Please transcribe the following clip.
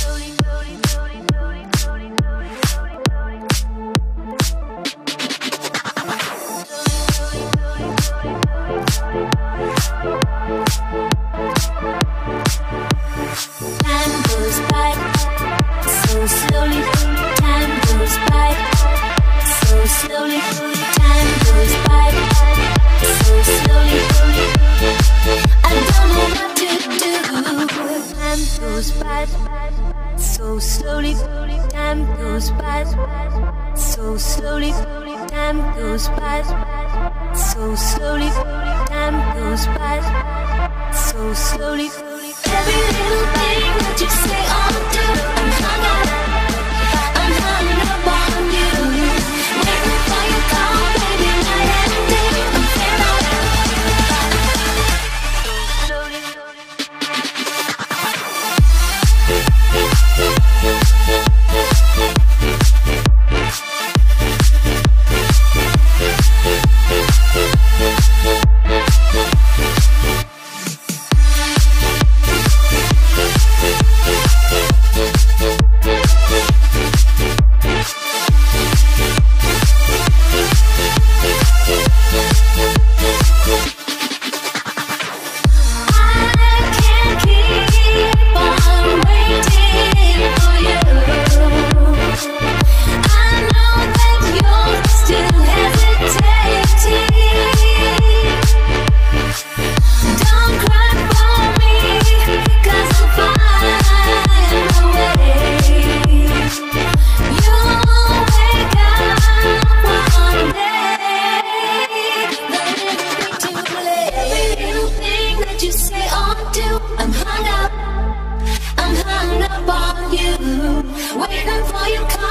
So slowly, time goes by. So slowly, time goes by. So slowly, time goes by. So slowly, every little thing that you say or do, I'm hung up on you. Waiting for your call, baby, night and day. I'm fed up. So slowly. I'm hung up on you, waiting for your call.